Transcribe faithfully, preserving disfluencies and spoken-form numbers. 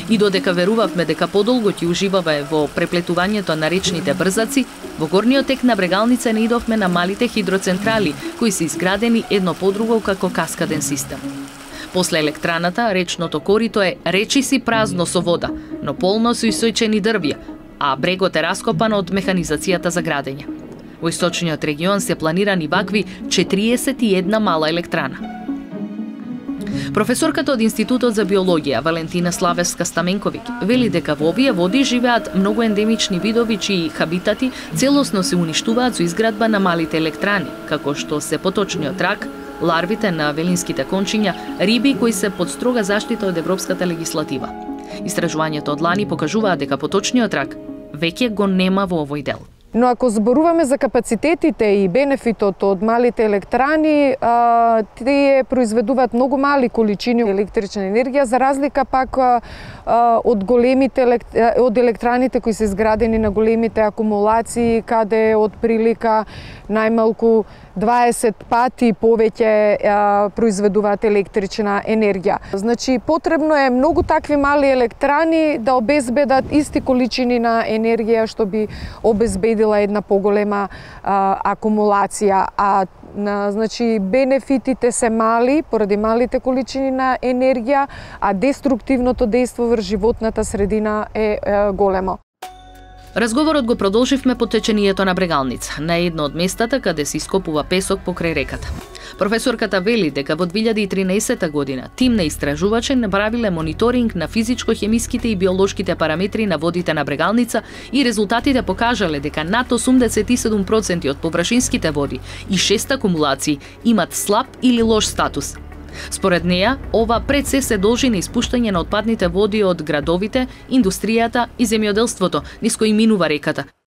И додека верувавме дека подолго ќе уживаме во преплетувањето на речните брзаци, во горниот тек на Брегалница не идовме на малите хидроцентрали, кои се изградени едно по друго како каскаден систем. После електраната, речното корито е речиси празно со вода, но полно со исојчени дрвја, а брегот е раскопан од механизацијата за градење. Во источниот регион се планирани вакви четириесет и една мала електрана. Професорката од Институтот за биологија Валентина Славевска-Стаменковиќ вели дека во овие води живеат многу ендемични видови чии хабитати целосно се уништуваат со изградба на малите електрани, како што се поточниот рак, ларвите на велинските кончиња, риби кои се под строга заштита од европската легислатива. Истражувањето од лани покажуваат дека поточниот рак веќе го нема во овој дел. Но ако зборуваме за капацитетите и бенефитот од малите електрани, а, тие произведуваат многу мали количини електрична енергија, за разлика пак а, од големите од електраните кои се изградени на големите акумулации, каде од прилика најмалку дваесет пати повеќе а, произведуваат електрична енергија. Значи, потребно е многу такви мали електрани да обезбедат исти количини на енергија што би обезбедила една поголема а, акумулација, а на, значи бенефитите се мали поради малите количини на енергија, а деструктивното дејство врз животната средина е, е големо. Разговорот го продолживме по течението на Брегалница, на едно од местата каде се ископува песок покрај реката. Професорката вели дека во две илјади и тринаесетта година тим на истражувачи направиле мониторинг на физичко-хемиските и биолошките параметри на водите на Брегалница и резултатите покажале дека над осумдесет и седум проценти од површинските води и шест акумулации имат слаб или лош статус. Според неја, ова пред се се должи на испуштање на отпадните води од градовите, индустријата и земјоделството, низ кои минува реката,